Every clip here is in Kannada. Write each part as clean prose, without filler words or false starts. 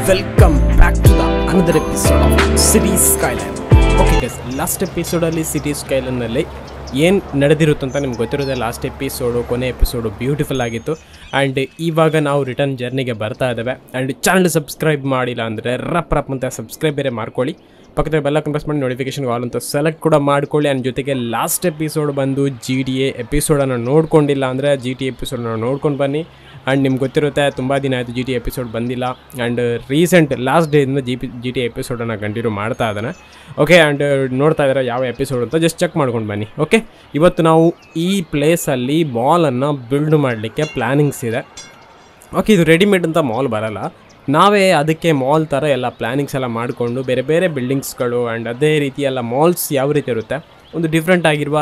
Welcome back to the another episode of City Skyline. Okay guys, last ಎಪಿಸೋಡಲ್ಲಿ ಸಿಟಿ ಸ್ಕೈಲೈನಲ್ಲಿ ಏನು ನಡೆದಿರುತ್ತೆ ಅಂತ ನಿಮ್ಗೆ ಗೊತ್ತಿರೋದೆ. ಲಾಸ್ಟ್ ಎಪಿಸೋಡು ಕೊನೆ ಎಪಿಸೋಡು ಬ್ಯೂಟಿಫುಲ್ ಆಗಿತ್ತು. ಆ್ಯಂಡ್ ಇವಾಗ ನಾವು ರಿಟರ್ನ್ ಜರ್ನಿಗೆ ಬರ್ತಾ ಇದ್ದಾವೆ. ಆ್ಯಂಡ್ ಚಾನಲ್ ಸಬ್ಸ್ಕ್ರೈಬ್ ಮಾಡಿಲ್ಲ ಅಂದರೆ ರಪ್ ಅಂತ ಸಬ್ಸ್ಕ್ರೈಬ್ ಬೇರೆ ಮಾಡ್ಕೊಳ್ಳಿ. ಪಕ್ಕದ ಬೆಲ್ಲ ಪ್ರೆಸ್ ಮಾಡಿ ನೋಟಿಫಿಕೇಶನ್ ಆಲ್ ಅಂತ ಸೆಲೆಕ್ಟ್ ಕೂಡ ಮಾಡ್ಕೊಳ್ಳಿ. ಆ್ಯಂಡ್ ಜೊತೆಗೆ ಲಾಸ್ಟ್ ಎಪಿಸೋಡ್ ಬಂದು GTA ಎಪಿಸೋಡನ್ನು ನೋಡ್ಕೊಂಡಿಲ್ಲ ಅಂದರೆ GTA ಎಪಿಸೋಡನ್ನ ನೋಡ್ಕೊಂಡು ಬನ್ನಿ. ಆ್ಯಂಡ್ ನಿಮ್ಗೆ ಗೊತ್ತಿರುತ್ತೆ ತುಂಬ ದಿನ ಆಯಿತು GTA ಎಪಿಸೋಡ್ ಬಂದಿಲ್ಲ. ಆ್ಯಂಡ್ ರೀಸೆಂಟ್ ಲಾಸ್ಟ್ ಡೇಯಿಂದ GTA ಎಪಿಸೋಡನ್ನು ಕಂಟಿನ್ಯೂ ಮಾಡ್ತಾ ಇದ್ದಾನೆ. ಓಕೆ, ಆ್ಯಂಡ್ ನೋಡ್ತಾ ಇದ್ದಾರೆ ಯಾವ ಎಪಿಸೋಡ್ ಅಂತ ಜಸ್ಟ್ ಚೆಕ್ ಮಾಡ್ಕೊಂಡು ಬನ್ನಿ. ಓಕೆ, ಇವತ್ತು ನಾವು ಈ ಪ್ಲೇಸಲ್ಲಿ ಮಾಲನ್ನು ಬಿಲ್ಡ್ ಮಾಡಲಿಕ್ಕೆ ಪ್ಲ್ಯಾನಿಂಗ್ಸ್ ಇದೆ. ಓಕೆ, ಇದು ರೆಡಿಮೇಡ್ ಅಂತ ಮಾಲ್ ಬರೋಲ್ಲ, ನಾವೇ ಅದಕ್ಕೆ ಮಾಲ್ ಥರ ಎಲ್ಲ ಪ್ಲ್ಯಾನಿಂಗ್ಸ್ ಎಲ್ಲ ಮಾಡಿಕೊಂಡು ಬೇರೆ ಬೇರೆ ಬಿಲ್ಡಿಂಗ್ಸ್ಗಳು ಆ್ಯಂಡ್ ಅದೇ ರೀತಿ ಎಲ್ಲ ಮಾಲ್ಸ್ ಯಾವ ರೀತಿ ಇರುತ್ತೆ ಒಂದು ಡಿಫ್ರೆಂಟ್ ಆಗಿರುವ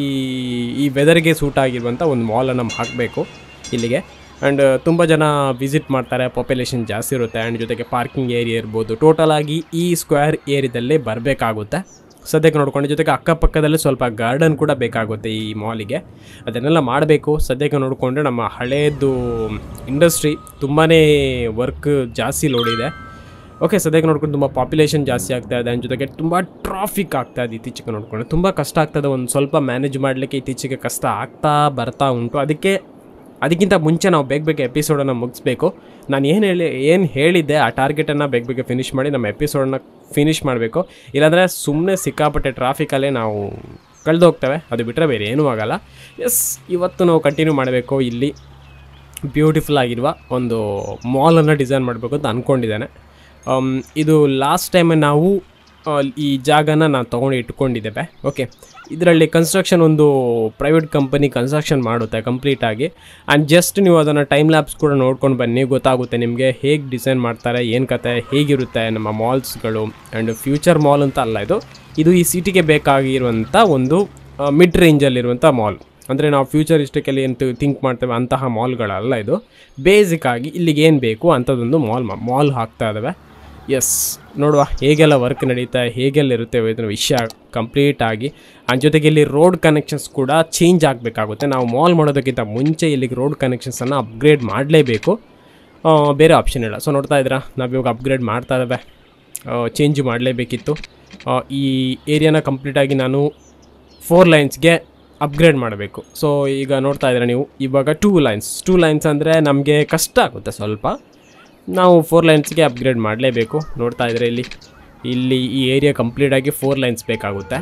ಈ ವೆದರ್ಗೆ ಸೂಟ್ ಆಗಿರುವಂಥ ಒಂದು ಮಾಲನ್ನು ನಾವು ಹಾಕಬೇಕು ಇಲ್ಲಿಗೆ. ಆ್ಯಂಡ್ ತುಂಬ ಜನ ವಿಸಿಟ್ ಮಾಡ್ತಾರೆ, ಪಾಪ್ಯುಲೇಷನ್ ಜಾಸ್ತಿ ಇರುತ್ತೆ. ಆ್ಯಂಡ್ ಜೊತೆಗೆ ಪಾರ್ಕಿಂಗ್ ಏರಿಯಾ ಇರ್ಬೋದು, ಟೋಟಲಾಗಿ ಈ ಸ್ಕ್ವೇರ್ ಏರಿಯಾದಲ್ಲೇ ಬರಬೇಕಾಗುತ್ತೆ ಸದ್ಯಕ್ಕೆ ನೋಡ್ಕೊಂಡು. ಜೊತೆಗೆ ಅಕ್ಕಪಕ್ಕದಲ್ಲೇ ಸ್ವಲ್ಪ ಗಾರ್ಡನ್ ಕೂಡ ಬೇಕಾಗುತ್ತೆ ಈ ಮಾಲಿಗೆ, ಅದನ್ನೆಲ್ಲ ಮಾಡಬೇಕು. ಸದ್ಯಕ್ಕೆ ನೋಡಿಕೊಂಡ್ರೆ ನಮ್ಮ ಹಳೇದು ಇಂಡಸ್ಟ್ರಿ ತುಂಬಾ ವರ್ಕ್ ಜಾಸ್ತಿ ಲೋಡ್ ಇದೆ. ಓಕೆ, ಸದ್ಯಕ್ಕೆ ನೋಡ್ಕೊಂಡು ತುಂಬ ಪಾಪ್ಯುಲೇಷನ್ ಜಾಸ್ತಿ ಆಗ್ತಾಯಿದೆ. ಅದ್ರ ಜೊತೆಗೆ ತುಂಬ ಟ್ರಾಫಿಕ್ ಆಗ್ತಾಯಿದೆ. ಇತ್ತೀಚೆಗೆ ನೋಡಿಕೊಂಡ್ರೆ ತುಂಬ ಕಷ್ಟ ಆಗ್ತದೆ, ಒಂದು ಸ್ವಲ್ಪ ಮ್ಯಾನೇಜ್ ಮಾಡಲಿಕ್ಕೆ ಇತ್ತೀಚೆಗೆ ಕಷ್ಟ ಬರ್ತಾ ಉಂಟು. ಅದಕ್ಕಿಂತ ಮುಂಚೆ ನಾವು ಬೇಗ ಎಪಿಸೋಡನ್ನು ಮುಗಿಸ್ಬೇಕು. ನಾನು ಏನು ಹೇಳಿದ್ದೆ ಆ ಟಾರ್ಗೆಟನ್ನು ಬೇಗ ಫಿನಿಷ್ ಮಾಡಿ ನಮ್ಮ ಎಪಿಸೋಡನ್ನ ಫಿನಿಷ್ ಮಾಡಬೇಕು. ಇಲ್ಲಾಂದರೆ ಸುಮ್ಮನೆ ಸಿಕ್ಕಾಪಟ್ಟೆ ಟ್ರಾಫಿಕಲ್ಲೇ ನಾವು ಕಳೆದೋಗ್ತೇವೆ, ಅದು ಬಿಟ್ಟರೆ ಬೇರೆ ಏನೂ ಆಗೋಲ್ಲ. ಎಸ್, ಇವತ್ತು ನಾವು ಕಂಟಿನ್ಯೂ ಮಾಡಬೇಕು. ಇಲ್ಲಿ ಬ್ಯೂಟಿಫುಲ್ ಆಗಿರುವ ಒಂದು ಮಾಲನ್ನು ಡಿಸೈನ್ ಮಾಡಬೇಕು ಅಂತ ಅಂದ್ಕೊಂಡಿದ್ದೇನೆ. ಇದು ಲಾಸ್ಟ್ ಟೈಮ್ ನಾವು ಈ ಜಾಗನ ನಾನು ತೊಗೊಂಡು ಇಟ್ಕೊಂಡಿದ್ದೇವೆ. ಓಕೆ, ಇದರಲ್ಲಿ ಕನ್ಸ್ಟ್ರಕ್ಷನ್ ಒಂದು ಪ್ರೈವೇಟ್ ಕಂಪನಿ ಕನ್ಸ್ಟ್ರಕ್ಷನ್ ಮಾಡುತ್ತೆ ಕಂಪ್ಲೀಟಾಗಿ. ಆ್ಯಂಡ್ ಜಸ್ಟ್ ನೀವು ಅದನ್ನು ಟೈಮ್ ಲ್ಯಾಬ್ಸ್ ಕೂಡ ನೋಡ್ಕೊಂಡು ಬನ್ನಿ, ಗೊತ್ತಾಗುತ್ತೆ ನಿಮಗೆ ಹೇಗೆ ಡಿಸೈನ್ ಮಾಡ್ತಾರೆ, ಏನು ಕತೆ, ಹೇಗಿರುತ್ತೆ ನಮ್ಮ ಮಾಲ್ಸ್ಗಳು. ಆ್ಯಂಡ್ ಫ್ಯೂಚರ್ ಮಾಲ್ ಅಂತ ಅಲ್ಲ, ಇದು ಈ ಸಿಟಿಗೆ ಬೇಕಾಗಿರುವಂಥ ಒಂದು ಮಿಡ್ ರೇಂಜಲ್ಲಿರುವಂಥ ಮಾಲ್. ಅಂದರೆ ನಾವು ಫ್ಯೂಚರಿಸ್ಟಿಕಲ್ಲಿ ಏನು ಥಿಂಕ್ ಮಾಡ್ತೇವೆ ಅಂತಹ ಮಾಲ್ಗಳಲ್ಲ ಇದು. ಬೇಸಿಕ್ಕಾಗಿ ಇಲ್ಲಿಗೆ ಏನು ಬೇಕು ಅಂಥದ್ದೊಂದು ಮಾಲ್ ಹಾಕ್ತಾ ಇದ್ದಾವೆ. ಎಸ್, ನೋಡುವ ಹೇಗೆಲ್ಲ ವರ್ಕ್ ನಡೀತಾ, ಹೇಗೆಲ್ಲ ಇರುತ್ತೆ ಇದರ ವಿಷಯ ಕಂಪ್ಲೀಟಾಗಿ. ಅದ್ರ ಜೊತೆಗೆ ಇಲ್ಲಿ ರೋಡ್ ಕನೆಕ್ಷನ್ಸ್ ಕೂಡ ಚೇಂಜ್ ಆಗಬೇಕಾಗುತ್ತೆ. ನಾವು ಮಾಲ್ ಮಾಡೋದಕ್ಕಿಂತ ಮುಂಚೆ ಇಲ್ಲಿಗೆ ರೋಡ್ ಕನೆಕ್ಷನ್ಸನ್ನು ಅಪ್ಗ್ರೇಡ್ ಮಾಡಲೇಬೇಕು, ಬೇರೆ ಆಪ್ಷನ್ ಇಲ್ಲ. ಸೊ ನೋಡ್ತಾ ಇದ್ದೀರಾ, ನಾವು ಇವಾಗ ಅಪ್ಗ್ರೇಡ್ ಮಾಡ್ತಾ ಇದ್ದಾವೆ, ಚೇಂಜ್ ಮಾಡಲೇಬೇಕಿತ್ತು. ಈ ಏರಿಯಾನ ಕಂಪ್ಲೀಟಾಗಿ ನಾನು 4 ಲೈನ್ಸ್ಗೆ ಅಪ್ಗ್ರೇಡ್ ಮಾಡಬೇಕು. ಸೊ ಈಗ ನೋಡ್ತಾ ಇದ್ದೀರಾ ನೀವು, ಇವಾಗ 2 ಲೈನ್ಸ್ ಅಂದರೆ ನಮಗೆ ಕಷ್ಟ ಆಗುತ್ತೆ ಸ್ವಲ್ಪ. ನಾವು 4 ಲೈನ್ಸ್ಗೆ ಅಪ್ಗ್ರೇಡ್ ಮಾಡಲೇಬೇಕು. ನೋಡ್ತಾ ಇದ್ದರೆ ಇಲ್ಲಿ ಈ ಏರಿಯಾ ಕಂಪ್ಲೀಟಾಗಿ 4 ಲೈನ್ಸ್ ಬೇಕಾಗುತ್ತೆ.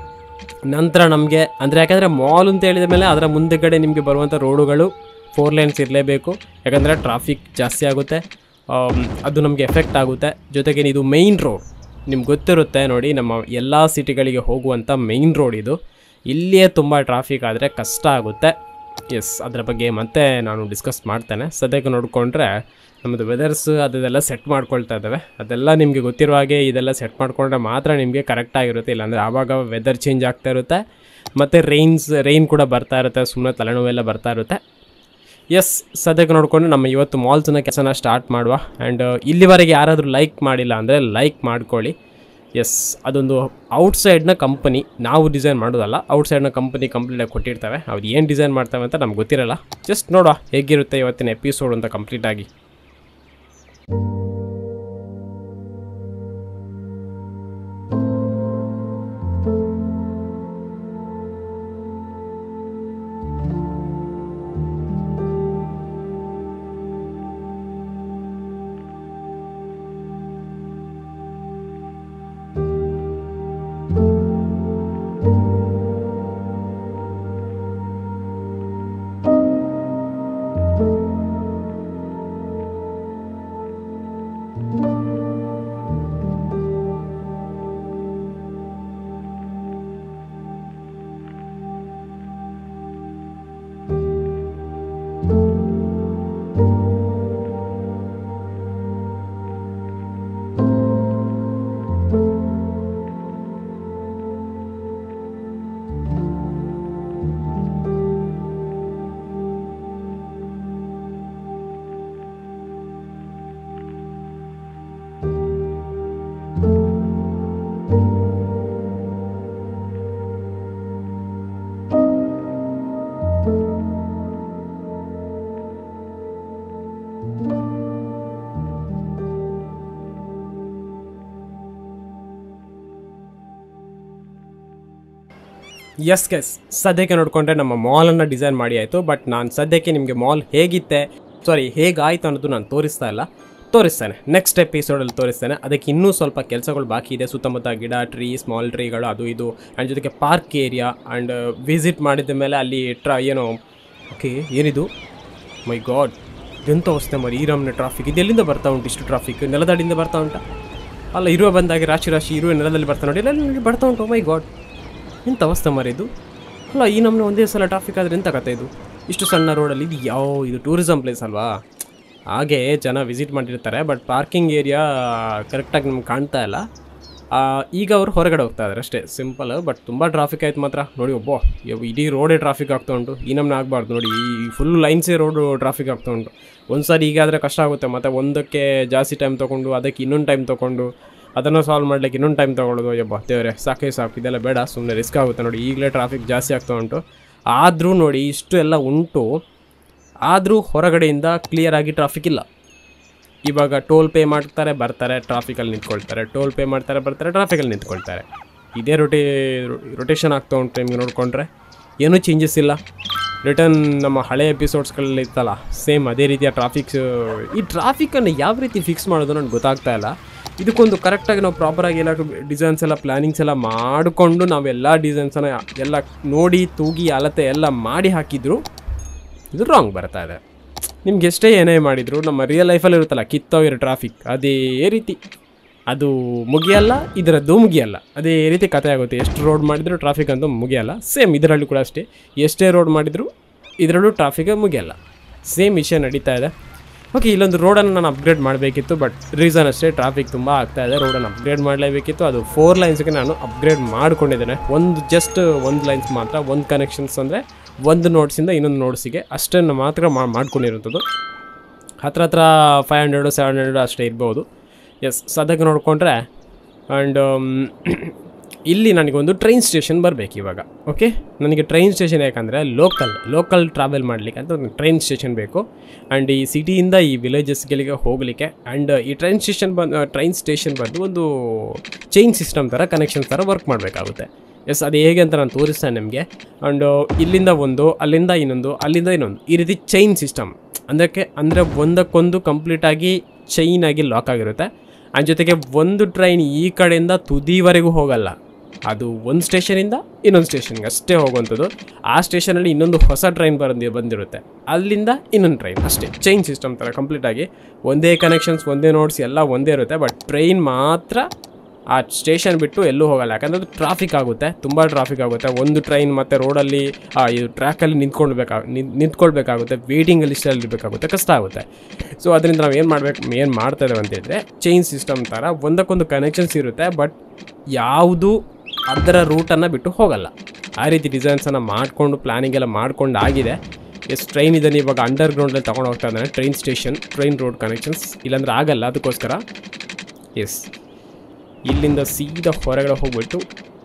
ನಂತರ ನಮಗೆ ಅಂದರೆ ಯಾಕಂದರೆ ಮಾಲ್ ಅಂತ ಹೇಳಿದ ಮೇಲೆ ಅದರ ಮುಂದೆಗಡೆ ನಿಮಗೆ ಬರುವಂಥ ರೋಡುಗಳು 4 ಲೈನ್ಸ್ ಇರಲೇಬೇಕು. ಯಾಕಂದರೆ ಟ್ರಾಫಿಕ್ ಜಾಸ್ತಿ ಆಗುತ್ತೆ, ಅದು ನಮಗೆ ಎಫೆಕ್ಟ್ ಆಗುತ್ತೆ. ಜೊತೆಗೆ ಇದು ಮೇಯ್ನ್ ರೋಡ್, ನಿಮ್ಗೆ ಗೊತ್ತಿರುತ್ತೆ ನೋಡಿ, ನಮ್ಮ ಎಲ್ಲ ಸಿಟಿಗಳಿಗೆ ಹೋಗುವಂಥ ಮೇಯ್ನ್ ರೋಡ್ ಇದು. ಇಲ್ಲಿಯೇ ತುಂಬ ಟ್ರಾಫಿಕ್ ಆದರೆ ಕಷ್ಟ ಆಗುತ್ತೆ. ಎಸ್, ಅದರ ಬಗ್ಗೆ ಮತ್ತೆ ನಾನು ಡಿಸ್ಕಸ್ ಮಾಡ್ತೇನೆ. ಸದ್ಯಕ್ಕೆ ನೋಡಿಕೊಂಡ್ರೆ ನಮ್ಮದು ವೆದರ್ಸ್ ಅದೆಲ್ಲ ಸೆಟ್ ಮಾಡ್ಕೊಳ್ತಾ ಇದ್ದಾವೆ. ಅದೆಲ್ಲ ನಿಮಗೆ ಗೊತ್ತಿರೋ ಹಾಗೆ ಇದೆಲ್ಲ ಸೆಟ್ ಮಾಡಿಕೊಂಡ್ರೆ ಮಾತ್ರ ನಿಮಗೆ ಕರೆಕ್ಟಾಗಿರುತ್ತೆ. ಇಲ್ಲಾಂದರೆ ಆವಾಗ ವೆದರ್ ಚೇಂಜ್ ಆಗ್ತಾ ಇರುತ್ತೆ, ಮತ್ತು ರೈನ್ ಕೂಡ ಬರ್ತಾ ಇರುತ್ತೆ, ಸುಮ್ಮನೆ ತಲೆನೋವೆಲ್ಲ ಬರ್ತಾ ಇರುತ್ತೆ. ಎಸ್, ಸದ್ಯಕ್ಕೆ ನೋಡಿಕೊಂಡು ನಮ್ಮ ಇವತ್ತು ಮಾಲ್ಸ್ನ ಕೆಲಸನ ಸ್ಟಾರ್ಟ್ ಮಾಡುವ. ಆ್ಯಂಡ್ ಇಲ್ಲಿವರೆಗೆ ಯಾರಾದರೂ ಲೈಕ್ ಮಾಡಿಲ್ಲ ಅಂದರೆ ಲೈಕ್ ಮಾಡ್ಕೊಳ್ಳಿ. ಎಸ್, ಅದೊಂದು ಔಟ್ಸೈಡ್ನ ಕಂಪನಿ, ನಾವು ಡಿಸೈನ್ ಮಾಡೋದಲ್ಲ, ಔಟ್ಸೈಡ್ನ ಕಂಪನಿ ಕಂಪ್ಲೀಟಾಗಿ ಕೊಟ್ಟಿರ್ತವೆ. ಅವ್ರು ಏನು ಡಿಸೈನ್ ಮಾಡ್ತವೆ ಅಂತ ನಮ್ಗೆ ಗೊತ್ತಿರಲ್ಲ. ಜಸ್ಟ್ ನೋಡುವ ಹೇಗಿರುತ್ತೆ ಇವತ್ತಿನ ಎಪಿಸೋಡ್ ಅಂತ ಕಂಪ್ಲೀಟಾಗಿ. ಎಸ್ ಗೈಸ್, ಸದ್ಯಕ್ಕೆ ನೋಡಿಕೊಂಡ್ರೆ ನಮ್ಮ ಮಾಲನ್ನು ಡಿಸೈನ್ ಮಾಡಿ ಆಯಿತು. ಬಟ್ ನಾನು ಸದ್ಯಕ್ಕೆ ನಿಮಗೆ ಮಾಲ್ ಹೇಗಾಯಿತು ಅನ್ನೋದು ನಾನು ತೋರಿಸ್ತೇನೆ ನೆಕ್ಸ್ಟ್ ಎಪಿಸೋಡಲ್ಲಿ ತೋರಿಸ್ತೇನೆ. ಅದಕ್ಕೆ ಇನ್ನೂ ಸ್ವಲ್ಪ ಕೆಲಸಗಳು ಬಾಕಿ ಇದೆ. ಸುತ್ತಮುತ್ತ ಗಿಡ, ಸ್ಮಾಲ್ ಟ್ರೀಗಳು, ಅದು ಇದು, ಆ್ಯಂಡ್ ಜೊತೆಗೆ ಪಾರ್ಕ್ ಏರಿಯಾ, ಆ್ಯಂಡ್ ವಿಸಿಟ್ ಮಾಡಿದ ಮೇಲೆ ಅಲ್ಲಿ ಏನಿದು, ಮೈ ಗಾಡ್, ಎಂತ ಅವಸ್ಥೆ ಮರಿ, ಈ ರಮ್ನೆ ಟ್ರಾಫಿಕ್ ಇದು ಎಲ್ಲಿಂದ ಬರ್ತಾ ಉಂಟು? ಇಷ್ಟು ಟ್ರಾಫಿಕ್ ನೆಲದಡಿಯಿಂದ ಬರ್ತಾ ಉಂಟಾ? ಅಲ್ಲ, ಇರುವ ಬಂದಾಗೆ ರಾಶಿ ಇರುವ ನೆಲದಲ್ಲಿ ಬರ್ತಾ ನೋಡಿ, ಎಲ್ಲ ಬರ್ತಾ ಉಂಟು. ಮೈ ಗಾಡ್, ಎಂಥ ಅವಸ್ಥೆ ಮರಿದು. ಅಲ್ಲ, ಈ ನಮ್ಮನೆ ಒಂದೇ ಸಲ ಟ್ರಾಫಿಕ್ ಆದರೆ ಎಂಥ ಕತೆ ಇದು? ಇಷ್ಟು ಸಣ್ಣ ರೋಡಲ್ಲಿ ಇದು ಟೂರಿಸಮ್ ಪ್ಲೇಸ್ ಅಲ್ವಾ? ಹಾಗೆ ಜನ ವಿಸಿಟ್ ಮಾಡಿರ್ತಾರೆ, ಬಟ್ ಪಾರ್ಕಿಂಗ್ ಏರಿಯಾ ಕರೆಕ್ಟಾಗಿ ನಮ್ಗೆ ಕಾಣ್ತಾ ಇಲ್ಲ. ಈಗ ಅವರು ಹೊರಗಡೆ ಹೋಗ್ತಾ ಇದ್ದಾರೆ ಅಷ್ಟೇ, ಸಿಂಪಲ್. ಬಟ್ ತುಂಬ ಟ್ರಾಫಿಕ್ ಆಯ್ತು ಮಾತ್ರ ನೋಡಿ. ಇಡೀ ರೋಡೇ ಟ್ರಾಫಿಕ್ ಆಗ್ತಾ ಉಂಟು. ಈ ನಮ್ಮನ್ನ ಆಗಬಾರ್ದು ನೋಡಿ, ಈ ಫುಲ್ ಲೈನ್ಸೇ ರೋಡು ಟ್ರಾಫಿಕ್ ಆಗ್ತಾ ಉಂಟು. ಒಂದು ಸಾರಿ ಹೀಗಾದರೆ ಕಷ್ಟ ಆಗುತ್ತೆ, ಮತ್ತು ಒಂದಕ್ಕೆ ಜಾಸ್ತಿ ಟೈಮ್ ತೊಗೊಂಡು ಅದಕ್ಕೆ ಇನ್ನೊಂದು ಟೈಮ್ ತೊಗೊಂಡು ಅದನ್ನು ಸಾಲ್ವ್ ಮಾಡ್ಲಿಕ್ಕೆ ಇನ್ನೊಂದು ಟೈಮ್ ತೊಗೊಳ್ಳೋದು. ದೇವರೇ, ಸಾಕು, ಇದೆಲ್ಲ ಬೇಡ, ಸುಮ್ಮನೆ ರಿಸ್ಕ್ ಆಗುತ್ತೆ ನೋಡಿ. ಈಗಲೇ ಟ್ರಾಫಿಕ್ ಜಾಸ್ತಿ ಆಗ್ತಾ ಉಂಟು. ಆದರೂ ನೋಡಿ, ಇಷ್ಟು ಎಲ್ಲ ಉಂಟು, ಆದರೂ ಹೊರಗಡೆಯಿಂದ ಕ್ಲಿಯರಾಗಿ ಟ್ರಾಫಿಕ್ ಇಲ್ಲ. ಇವಾಗ ಟೋಲ್ ಪೇ ಮಾಡ್ತಾರೆ, ಬರ್ತಾರೆ, ಟ್ರಾಫಿಕಲ್ಲಿ ನಿಂತ್ಕೊಳ್ತಾರೆ, ಟೋಲ್ ಪೇ ಮಾಡ್ತಾರೆ, ಬರ್ತಾರೆ, ಟ್ರಾಫಿಕಲ್ಲಿ ನಿಂತ್ಕೊಳ್ತಾರೆ. ಇದೇ ರೊಟೇಷನ್ ಆಗ್ತಾ ಉಂಟು. ನಿಮಗೆ ನೋಡಿಕೊಂಡ್ರೆ ಏನೂ ಚೇಂಜಸ್ ಇಲ್ಲ. ರಿಟರ್ನ್ ನಮ್ಮ ಹಳೆ ಎಪಿಸೋಡ್ಸ್ಗಳಲ್ಲಿ ಇತ್ತಲ್ಲ, ಸೇಮ್ ಅದೇ ರೀತಿಯ ಈ ಟ್ರಾಫಿಕನ್ನು ಯಾವ ರೀತಿ ಫಿಕ್ಸ್ ಮಾಡೋದು ನನಗೆ ಗೊತ್ತಾಗ್ತಾ ಇಲ್ಲ. ಇದಕ್ಕೊಂದು ಕರೆಕ್ಟಾಗಿ ನಾವು ಪ್ರಾಪರಾಗಿ ಎಲ್ಲ ಡಿಸೈನ್ಸ್ ಎಲ್ಲ ಪ್ಲ್ಯಾನಿಂಗ್ಸ್ ಎಲ್ಲ ಮಾಡಿಕೊಂಡು ನಾವೆಲ್ಲ ಡಿಸೈನ್ಸನ್ನು ಎಲ್ಲ ನೋಡಿ ತೂಗಿ ಅಳತೆ ಎಲ್ಲ ಮಾಡಿ ಹಾಕಿದ್ರು, ಇದು ರಾಂಗ್ ಬರ್ತಾ ಇದೆ. ನಿಮ್ಗೆ ಎಷ್ಟೇ ಏನೇ ಮಾಡಿದ್ರು ನಮ್ಮ ರಿಯಲ್ ಲೈಫಲ್ಲಿ ಇರುತ್ತಲ್ಲ ಕಿತ್ತೋಗಿರೋ ಟ್ರಾಫಿಕ್, ಅದೇ ರೀತಿ ಅದು ಮುಗಿಯಲ್ಲ, ಇದರದ್ದು ಮುಗಿಯಲ್ಲ, ಅದೇ ರೀತಿ ಕತೆ ಆಗುತ್ತೆ. ಎಷ್ಟು ರೋಡ್ ಮಾಡಿದ್ರು ಟ್ರಾಫಿಕ್ ಅಂತೂ ಮುಗಿಯಲ್ಲ. ಸೇಮ್ ಇದರಲ್ಲೂ ಕೂಡ ಅಷ್ಟೇ, ಎಷ್ಟೇ ರೋಡ್ ಮಾಡಿದ್ರು ಇದರಲ್ಲೂ ಟ್ರಾಫಿಕ್ ಮುಗಿಯಲ್ಲ. ಸೇಮ್ ವಿಷಯ ನಡೀತಾ ಇದೆ. ಓಕೆ, ಇಲ್ಲೊಂದು ರೋಡನ್ನು ನಾನು ಅಪ್ಗ್ರೇಡ್ ಮಾಡಬೇಕಿತ್ತು, ಬಟ್ ರೀಸನ್ ಅಷ್ಟೇ, ಟ್ರಾಫಿಕ್ ತುಂಬ ಆಗ್ತಾಯಿದೆ. ರೋಡನ್ನು ಅಪ್ಗ್ರೇಡ್ ಮಾಡಲೇಬೇಕಿತ್ತು. ಅದು 4 ಲೈನ್ಸ್ಗೆ ನಾನು ಅಪ್ಗ್ರೇಡ್ ಮಾಡಿಕೊಂಡಿದ್ದೇನೆ. ಜಸ್ಟ್ ಒಂದು ಲೈನ್ಸ್ ಮಾತ್ರ, ಒಂದು ಕನೆಕ್ಷನ್ಸ್ ಅಂದರೆ ಒಂದು ನೋಟ್ಸಿಂದ ಇನ್ನೊಂದು ನೋಟ್ಸಿಗೆ ಅಷ್ಟನ್ನು ಮಾತ್ರ ಮಾಡ್ಕೊಂಡಿರೋಂಥದ್ದು. ಹತ್ರ 500-700 ಅಷ್ಟೇ ಇರ್ಬೋದು. ಎಸ್, ಸದ್ಯಕ್ಕೆ ನೋಡಿಕೊಂಡ್ರೆ. ಆ್ಯಂಡ್ ಇಲ್ಲಿ ನನಗೊಂದು ಟ್ರೈನ್ ಸ್ಟೇಷನ್ ಬರಬೇಕು ಇವಾಗ. ಓಕೆ, ನನಗೆ ಟ್ರೈನ್ ಸ್ಟೇಷನ್ ಯಾಕಂದರೆ ಲೋಕಲ್ ಟ್ರಾವೆಲ್ ಮಾಡಲಿಕ್ಕೆ ಅಂತ ಒಂದು ಟ್ರೈನ್ ಸ್ಟೇಷನ್ ಬೇಕು. ಆ್ಯಂಡ್ ಈ ಸಿಟಿಯಿಂದ ಈ ವಿಲೇಜಸ್ಗಳಿಗೆ ಹೋಗಲಿಕ್ಕೆ. ಆ್ಯಂಡ್ ಈ ಟ್ರೈನ್ ಸ್ಟೇಷನ್ ಬಂದು ಒಂದು ಚೈನ್ ಸಿಸ್ಟಮ್ ಥರ, ಕನೆಕ್ಷನ್ ಥರ ವರ್ಕ್ ಮಾಡಬೇಕಾಗುತ್ತೆ. ಎಸ್, ಅದು ಹೇಗೆ ಅಂತ ನಾನು ತೋರಿಸ್ತೇನೆ ನಿಮಗೆ. ಆ್ಯಂಡ್ ಇಲ್ಲಿಂದ ಒಂದು, ಅಲ್ಲಿಂದ ಇನ್ನೊಂದು, ಅಲ್ಲಿಂದ ಇನ್ನೊಂದು, ಈ ರೀತಿ ಚೈನ್ ಸಿಸ್ಟಮ್. ಅಂದರೆ ಒಂದಕ್ಕೊಂದು ಕಂಪ್ಲೀಟಾಗಿ ಚೈನ್ ಆಗಿ ಲಾಕ್ ಆಗಿರುತ್ತೆ. ಆ್ಯಂಡ್ ಜೊತೆಗೆ ಒಂದು ಟ್ರೈನ್ ಈ ಕಡೆಯಿಂದ ತುದಿವರೆಗೂ ಹೋಗಲ್ಲ, ಅದು ಒಂದು ಸ್ಟೇಷನಿಂದ ಇನ್ನೊಂದು ಸ್ಟೇಷನ್ಗೆ ಅಷ್ಟೇ ಹೋಗುವಂಥದ್ದು. ಆ ಸ್ಟೇಷನಲ್ಲಿ ಇನ್ನೊಂದು ಹೊಸ ಟ್ರೈನ್ ಬಂದಿರುತ್ತೆ, ಅಲ್ಲಿಂದ ಇನ್ನೊಂದು ಟ್ರೈನ್, ಅಷ್ಟೇ. ಚೈನ್ ಸಿಸ್ಟಮ್ ಥರ ಕಂಪ್ಲೀಟಾಗಿ ಒಂದೇ ಕನೆಕ್ಷನ್ಸ್, ಒಂದೇ ನೋಟ್ಸ್, ಎಲ್ಲ ಒಂದೇ ಇರುತ್ತೆ. ಬಟ್ ಟ್ರೈನ್ ಮಾತ್ರ ಆ ಸ್ಟೇಷನ್ ಬಿಟ್ಟು ಎಲ್ಲೂ ಹೋಗಲ್ಲ, ಯಾಕಂದರೆ ಅದು ಟ್ರಾಫಿಕ್ ಆಗುತ್ತೆ, ತುಂಬ ಟ್ರಾಫಿಕ್ ಆಗುತ್ತೆ. ಒಂದು ಟ್ರೈನ್ ಮತ್ತು ರೋಡಲ್ಲಿ ಇದು ಟ್ರ್ಯಾಕಲ್ಲಿ ನಿಂತ್ಕೊಳ್ಬೇಕಾಗುತ್ತೆ, ವೇಟಿಂಗ್ ಲಿಸ್ಟಲ್ಲಿ ಇರಬೇಕಾಗುತ್ತೆ, ಕಷ್ಟ ಆಗುತ್ತೆ. ಸೊ ಅದರಿಂದ ನಾವು ಏನು ಮಾಡ್ತಾ ಇದ್ದೇವೆ ಅಂತ ಹೇಳಿದ್ರೆ, ಚೈನ್ ಸಿಸ್ಟಮ್ ಥರ ಒಂದಕ್ಕೊಂದು ಕನೆಕ್ಷನ್ಸ್ ಇರುತ್ತೆ, ಬಟ್ ಯಾವುದು ಅದರ ರೂಟನ್ನು ಬಿಟ್ಟು ಹೋಗಲ್ಲ. ಆ ರೀತಿ ಡಿಸೈನ್ಸನ್ನು ಮಾಡಿಕೊಂಡು ಪ್ಲ್ಯಾನಿಂಗ್ ಎಲ್ಲ ಮಾಡ್ಕೊಂಡು ಆಗಿದೆ. ಎಸ್, ಟ್ರೈನ್ ಇದನ್ನು ಇವಾಗ ಅಂಡರ್ಗ್ರೌಂಡಲ್ಲಿ ತೊಗೊಂಡು ಹೋಗ್ತಾ ಇದ್ದಾನೆ. Train station, train road connections, ಇಲ್ಲಾಂದ್ರೆ ಆಗಲ್ಲ. ಅದಕ್ಕೋಸ್ಕರ ಎಸ್, ಇಲ್ಲಿಂದ ಸೀದಾ ಹೊರಗಡೆ ಹೋಗ್ಬಿಟ್ಟು,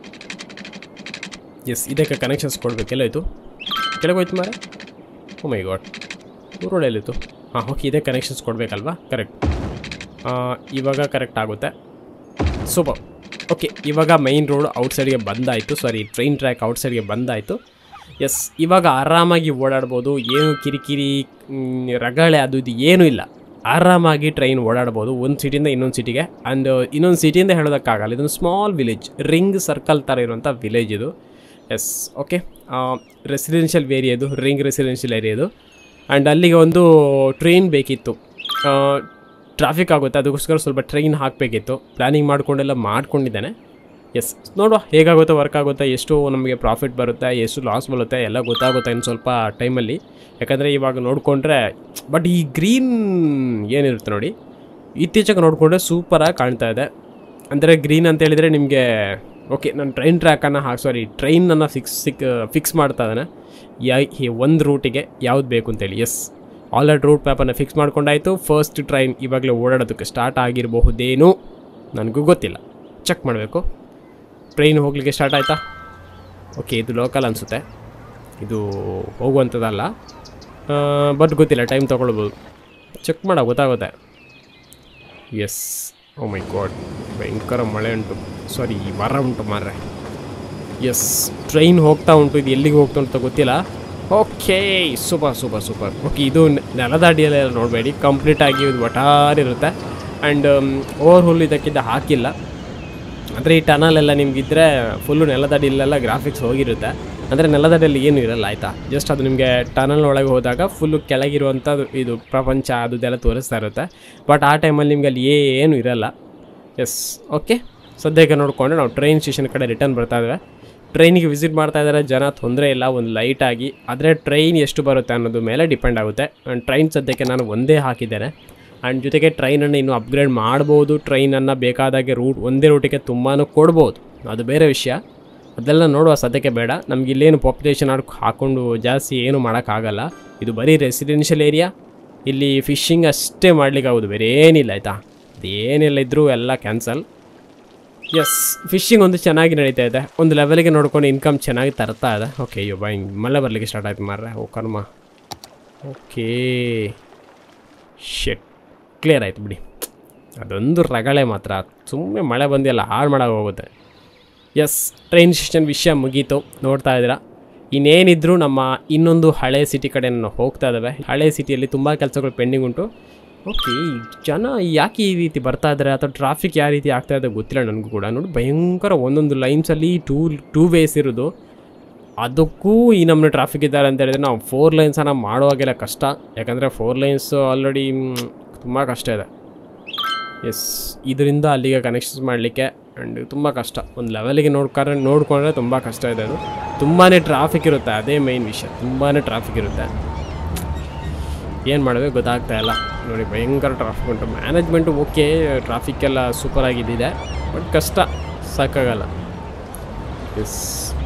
ಎಸ್, ಇದಕ್ಕೆ ಕನೆಕ್ಷನ್ಸ್ ಕೊಡಬೇಕೆಲ್ಲ ಇತ್ತು. ಕೆಳಗೋಯ್ತು ಮಾರೆ, ಓ ಮೈ ಗಾಡ್, ರೋಡಲ್ಲಿತ್ತು. ಓಕೆ, ಇದೇ ಕನೆಕ್ಷನ್ಸ್ ಕೊಡಬೇಕಲ್ವಾ? ಕರೆಕ್ಟ್. ಇವಾಗ ಕರೆಕ್ಟ್ ಆಗುತ್ತೆ. ಸೂಪರ್. ಓಕೆ, ಇವಾಗ ಮೈನ್ ರೋಡ್ ಔಟ್ಸೈಡ್ಗೆ ಬಂದಾಯಿತು, ಟ್ರೈನ್ ಟ್ರ್ಯಾಕ್ ಔಟ್ಸೈಡ್ಗೆ ಬಂದಾಯಿತು. ಎಸ್, ಇವಾಗ ಆರಾಮಾಗಿ ಓಡಾಡ್ಬೋದು, ಏನು ಕಿರಿಕಿರಿ ರಗಳೆ ಅದು ಇದು ಏನೂ ಇಲ್ಲ. ಆರಾಮಾಗಿ ಟ್ರೈನ್ ಓಡಾಡ್ಬೋದು ಒಂದು ಸಿಟಿಯಿಂದ ಇನ್ನೊಂದು ಸಿಟಿಗೆ. ಆ್ಯಂಡ್ ಇನ್ನೊಂದು ಸಿಟಿಯಿಂದ ಹೇಳೋದಕ್ಕಾಗಲ್ಲ, ಇದೊಂದು ಸ್ಮಾಲ್ ವಿಲೇಜ್, ರಿಂಗ್ ಸರ್ಕಲ್ ಥರ ಇರುವಂಥ ವಿಲೇಜ್ ಇದು. ಎಸ್, ಓಕೆ, ರೆಸಿಡೆನ್ಷಿಯಲ್ ಏರಿಯಾ ಇದು, ರಿಂಗ್ ರೆಸಿಡೆನ್ಷಿಯಲ್ ಏರಿಯಾ ಇದು. ಆ್ಯಂಡ್ ಅಲ್ಲಿಗೆ ಒಂದು ಟ್ರೈನ್ ಬೇಕಿತ್ತು, ಟ್ರಾಫಿಕ್ ಆಗುತ್ತೆ, ಅದಕ್ಕೋಸ್ಕರ ಸ್ವಲ್ಪ ಟ್ರೈನ್ ಹಾಕಬೇಕಿತ್ತು. ಪ್ಲ್ಯಾನಿಂಗ್ ಮಾಡ್ಕೊಂಡಿದ್ದಾನೆ. ಎಸ್, ನೋಡುವ ಹೇಗಾಗುತ್ತೆ, ವರ್ಕ್ ಆಗುತ್ತೆ, ಎಷ್ಟು ನಮಗೆ ಪ್ರಾಫಿಟ್ ಬರುತ್ತೆ, ಎಷ್ಟು ಲಾಸ್ ಬರುತ್ತೆ ಎಲ್ಲ ಗೊತ್ತಾಗುತ್ತೆ ಇನ್ನು ಸ್ವಲ್ಪ ಟೈಮಲ್ಲಿ. ಯಾಕಂದರೆ ಇವಾಗ ನೋಡಿಕೊಂಡ್ರೆ, ಬಟ್ ಈ ಗ್ರೀನ್ ಏನಿರುತ್ತೆ ನೋಡಿ, ಇತ್ತೀಚೆಗೆ ನೋಡಿಕೊಂಡ್ರೆ ಸೂಪರಾಗಿ ಕಾಣ್ತಾ ಇದೆ. ಅಂದರೆ ಗ್ರೀನ್ ಅಂತ ಹೇಳಿದರೆ ನಿಮಗೆ, ಓಕೆ, ನಾನು ಟ್ರೈನನ್ನು ಫಿಕ್ಸ್ ಮಾಡ್ತಾ ಇದ್ದಾನೆ, ಒಂದು ರೂಟಿಗೆ ಯಾವ್ದು ಬೇಕು ಅಂತೇಳಿ. ಎಸ್, ಆಲ್ರೆಡಿ ರೂಟ್ ಮ್ಯಾಪನ್ನು ಫಿಕ್ಸ್ ಮಾಡ್ಕೊಂಡಾಯಿತು. ಫಸ್ಟ್ ಟ್ರೈನ್ ಇವಾಗಲೇ ಓಡಾಡೋದಕ್ಕೆ ಸ್ಟಾರ್ಟ್ ಆಗಿರಬಹುದೇನೋ, ನನಗೂ ಗೊತ್ತಿಲ್ಲ, ಚೆಕ್ ಮಾಡಬೇಕು. ಟ್ರೈನ್ ಹೋಗಲಿಕ್ಕೆ ಸ್ಟಾರ್ಟ್ ಆಯಿತಾ? ಓಕೆ, ಇದು ಲೋಕಲ್ ಅನಿಸುತ್ತೆ, ಇದು ಹೋಗುವಂಥದ್ದಲ್ಲ, ಬಟ್ ಗೊತ್ತಿಲ್ಲ, ಟೈಮ್ ತೊಗೊಳ್ಬೋದು, ಚೆಕ್ ಗೊತ್ತಾಗುತ್ತೆ. ಎಸ್, ಓ ಮೈ ಗಾಡ್, ಭಯಂಕರ ಮಳೆ ಉಂಟು, ವರ ಉಂಟು ಮಾರ್ರೆ. ಎಸ್, ಟ್ರೈನ್ ಹೋಗ್ತಾ ಉಂಟು. ಇದು ಎಲ್ಲಿಗೆ ಹೋಗ್ತಾ ಅಂತ ಗೊತ್ತಿಲ್ಲ. Okay, super. ಓಕೆ, ಇದು ನೆಲದಾಡಿಯಲ್ಲ ನೋಡಬೇಡಿ, ಕಂಪ್ಲೀಟಾಗಿ ಇದು ಒಟ್ಟಾರಿರುತ್ತೆ. ಆ್ಯಂಡ್ ಓವರ್ಹೋಲ್ ಇದಕ್ಕಿಂತ ಹಾಕಿಲ್ಲ. ಅಂದರೆ ಈ ಟನಲೆಲ್ಲ ನಿಮಗಿದ್ರೆ ಫುಲ್ಲು ನೆಲದಾಡಿಯಲ್ಲೆಲ್ಲ ಗ್ರಾಫಿಕ್ಸ್ ಹೋಗಿರುತ್ತೆ. ಅಂದರೆ ನೆಲದಾಡಿಯಲ್ಲಿ ಏನೂ ಇರಲ್ಲ, ಆಯಿತಾ. ಜಸ್ಟ್ ಅದು ನಿಮಗೆ ಟನಲ್ ಒಳಗೆ ಹೋದಾಗ ಫುಲ್ಲು ಕೆಳಗಿರುವಂಥದ್ದು ಇದು ಪ್ರಪಂಚ ಅದೆಲ್ಲ ತೋರಿಸ್ತಾ ಇರುತ್ತೆ. ಬಟ್ ಆ ಟೈಮಲ್ಲಿ ನಿಮ್ಗೆ ಅಲ್ಲಿ ಏನೂ ಇರಲ್ಲ. Yes, okay. ಸದ್ಯಕ್ಕೆ ನೋಡಿಕೊಂಡು ನಾವು ಟ್ರೈನ್ ಸ್ಟೇಷನ್ ಕಡೆ ರಿಟರ್ನ್ ಬರ್ತಾ ಇದ್ದೇವೆ. ಟ್ರೈನಿಗೆ ವಿಸಿಟ್ ಮಾಡ್ತಾ ಇದ್ದಾರೆ ಜನ, ತೊಂದರೆ ಇಲ್ಲ, ಒಂದು ಲೈಟಾಗಿ. ಆದರೆ ಟ್ರೈನ್ ಎಷ್ಟು ಬರುತ್ತೆ ಅನ್ನೋದು ಮೇಲೆ ಡಿಪೆಂಡ್ ಆಗುತ್ತೆ. ಆ್ಯಂಡ್ ಟ್ರೈನ್ ಸದ್ಯಕ್ಕೆ ನಾನು ಒಂದೇ ಹಾಕಿದ್ದೇನೆ. ಆ್ಯಂಡ್ ಜೊತೆಗೆ ಟ್ರೈನನ್ನು ಇನ್ನೂ ಅಪ್ಗ್ರೇಡ್ ಮಾಡ್ಬೋದು. ಟ್ರೈನನ್ನು ಬೇಕಾದಾಗೆ ಒಂದೇ ರೂಟಿಗೆ ತುಂಬಾ ಕೊಡ್ಬೋದು, ಅದು ಬೇರೆ ವಿಷಯ. ಅದೆಲ್ಲ ನೋಡುವ, ಸದ್ಯಕ್ಕೆ ಬೇಡ. ನಮ್ಗೆ ಇಲ್ಲೇನು ಪಾಪ್ಯುಲೇಷನ್ ಹಾಕ್ಕೊಂಡು ಜಾಸ್ತಿ ಏನು ಮಾಡೋಕ್ಕಾಗಲ್ಲ. ಇದು ಬರೀ ರೆಸಿಡೆನ್ಷಿಯಲ್ ಏರಿಯಾ. ಇಲ್ಲಿ ಫಿಶಿಂಗ್ ಅಷ್ಟೇ ಮಾಡ್ಲಿಕ್ಕೆ ಆಗೋದು, ಬೇರೆ ಏನಿಲ್ಲ, ಆಯಿತಾ. ಅದೇನೆಲ್ಲ ಇದ್ದರೂ ಎಲ್ಲ ಕ್ಯಾನ್ಸಲ್. ಎಸ್, ಫಿಶಿಂಗ್ ಒಂದು ಚೆನ್ನಾಗಿ ನಡೀತಾ ಇದೆ. ಒಂದು ಲೆವೆಲ್ಗೆ ನೋಡ್ಕೊಂಡು ಇನ್ಕಮ್ ಚೆನ್ನಾಗಿ ತರ್ತಾ ಇದೆ. ಓಕೆ, ಅಯ್ಯೋ ಬಾ, ಹಿಂಗೆ ಮಳೆ ಬರಲಿಕ್ಕೆ ಸ್ಟಾರ್ಟ್ ಆಯ್ತು ಮಾರ್ರೆ. ಓ ಕರ್ಮ. ಓಕೆ, ಶೆಟ್, ಕ್ಲಿಯರ್ ಆಯಿತು ಬಿಡಿ. ಅದೊಂದು ರಗಳೆ ಮಾತ್ರ, ಸುಮ್ಮನೆ ಮಳೆ ಬಂದೆಲ್ಲ ಹಾಳು ಮಾಡೋಕೆ ಹೋಗುತ್ತೆ. ಎಸ್, ಟ್ರೈನ್ ಸ್ಟೇಷನ್ ವಿಷಯ ಮುಗೀತು. ನೋಡ್ತಾ ಇದ್ದೀರಾ, ಇನ್ನೇನಿದ್ರು ನಮ್ಮ ಇನ್ನೊಂದು ಹಳೆ ಸಿಟಿ ಕಡೆ ನಾನು ಹೋಗ್ತಾ ಇದ್ದಾವೆ. ಹಳೆ ಸಿಟಿಯಲ್ಲಿ ತುಂಬ ಕೆಲಸಗಳು ಪೆಂಡಿಂಗ್ ಉಂಟು. ಓಕೆ, ಜನ ಯಾಕೆ ಈ ರೀತಿ ಬರ್ತಾ ಇದ್ದಾರೆ ಅಥವಾ ಟ್ರಾಫಿಕ್ ಯಾವ ರೀತಿ ಆಗ್ತಾ ಇದೆ ಗೊತ್ತಿಲ್ಲ ನನಗೂ ಕೂಡ. ನೋಡಿ, ಭಯಂಕರ ಒಂದೊಂದು ಲೈನ್ಸಲ್ಲಿ ಟೂ ವೇಸ್ ಇರೋದು, ಅದಕ್ಕೂ ಈ ನಮ್ಮನೆ ಟ್ರಾಫಿಕ್ ಇದ್ದಾರೆ ಅಂತ ಹೇಳಿದ್ರೆ ನಾವು 4 ಲೈನ್ಸನ್ನು ಮಾಡುವಾಗೆಲ್ಲ ಕಷ್ಟ. ಯಾಕಂದರೆ 4 ಲೈನ್ಸ್ ಆಲ್ರೆಡಿ ತುಂಬ ಕಷ್ಟ ಇದೆ. ಎಸ್, ಇದರಿಂದ ಅಲ್ಲಿಗೆ ಕನೆಕ್ಷನ್ಸ್ ಮಾಡಲಿಕ್ಕೆ ಆ್ಯಂಡ್ ತುಂಬ ಕಷ್ಟ. ಒಂದು ಲೆವೆಲಿಗೆ ನೋಡ್ಕೊಂಡ್ರೆ ತುಂಬ ಕಷ್ಟ ಇದೆ. ಅದು ತುಂಬಾ ಟ್ರಾಫಿಕ್ ಇರುತ್ತೆ, ಅದೇ ಮೈನ್ ವಿಷಯ. ತುಂಬಾ ಟ್ರಾಫಿಕ್ ಇರುತ್ತೆ, ಏನು ಮಾಡಬೇಕು ಗೊತ್ತಾಗ್ತಾ ಇಲ್ಲ. ನೋಡಿ, ಭಯಂಕರ ಟ್ರಾಫಿಕ್ ಉಂಟು. ಮ್ಯಾನೇಜ್ಮೆಂಟು ಓಕೆ, ಟ್ರಾಫಿಕ್ಕೆಲ್ಲ ಸೂಪರಾಗಿದ್ದಿದೆ, ಬಟ್ ಕಷ್ಟ, ಸಾಕಾಗಲ್ಲ. ಎಸ್,